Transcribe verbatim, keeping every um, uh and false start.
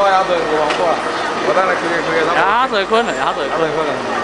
我也做过，我做了，我当然可以可以。 也做困了，也做困。 做困了。